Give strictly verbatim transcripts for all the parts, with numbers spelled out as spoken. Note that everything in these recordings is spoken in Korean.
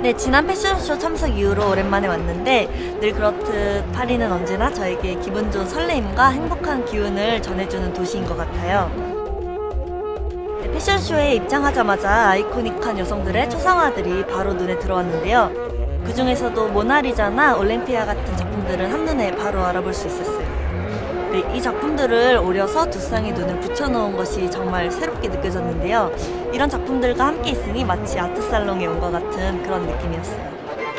네, 지난 패션쇼 참석 이후로 오랜만에 왔는데 늘 그렇듯 파리는 언제나 저에게 기분 좋은 설레임과 행복한 기운을 전해주는 도시인 것 같아요. 네, 패션쇼에 입장하자마자 아이코닉한 여성들의 초상화들이 바로 눈에 들어왔는데요. 그 중에서도 모나리자나 올림피아 같은 작품들은 한눈에 바로 알아볼 수 있었어요. 네, 이 작품들을 오려서 두쌍의 눈을 붙여놓은 것이 정말 새롭게 느껴졌는데요. 이런 작품들과 함께 있으니 마치 아트살롱에 온 것 같은 그런 느낌이었어요.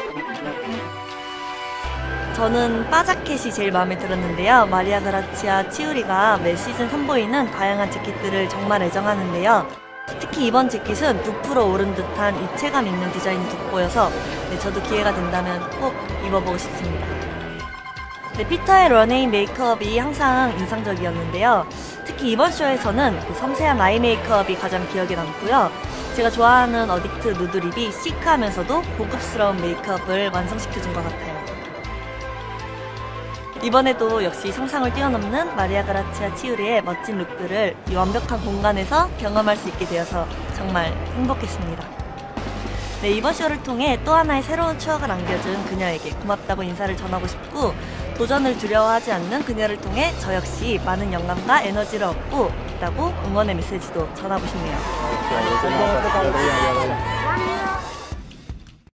저는 바자켓이 제일 마음에 들었는데요. 마리아 그라치아 치우리가 매 시즌 선보이는 다양한 재킷들을 정말 애정하는데요. 특히 이번 재킷은 부풀어 오른 듯한 입체감 있는 디자인이 돋보여서 네, 저도 기회가 된다면 꼭 입어보고 싶습니다. 네, 피터의 런웨이 메이크업이 항상 인상적이었는데요. 특히 이번 쇼에서는 그 섬세한 아이 메이크업이 가장 기억에 남고요. 제가 좋아하는 어딕트 누드립이 시크하면서도 고급스러운 메이크업을 완성시켜준 것 같아요. 이번에도 역시 상상을 뛰어넘는 마리아 그라치아 치우리의 멋진 룩들을 이 완벽한 공간에서 경험할 수 있게 되어서 정말 행복했습니다. 네, 이번 쇼를 통해 또 하나의 새로운 추억을 안겨준 그녀에게 고맙다고 인사를 전하고 싶고, 도전을 두려워하지 않는 그녀를 통해 저 역시 많은 영감과 에너지를 얻고 있다고 응원의 메시지도 전하고 싶네요.